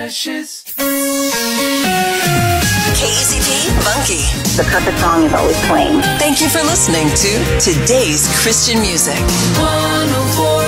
precious. KEZP Bunkie. The perfect song is always playing. Thank you for listening to Today's Christian Music. 104